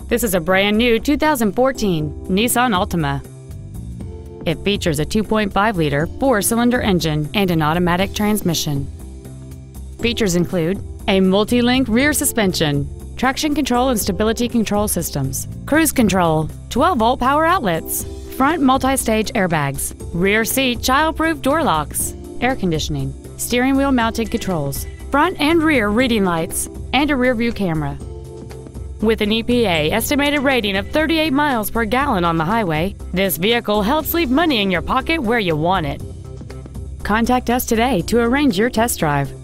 This is a brand new 2014 Nissan Altima. It features a 2.5-liter four-cylinder engine and an automatic transmission. Features include a multi-link rear suspension, traction control and stability control systems, cruise control, 12-volt power outlets, front multi-stage airbags, rear seat child-proof door locks, air conditioning, steering wheel mounted controls, front and rear reading lights, and a rear-view camera. With an EPA estimated rating of 38 miles per gallon on the highway, this vehicle helps leave money in your pocket where you want it. Contact us today to arrange your test drive.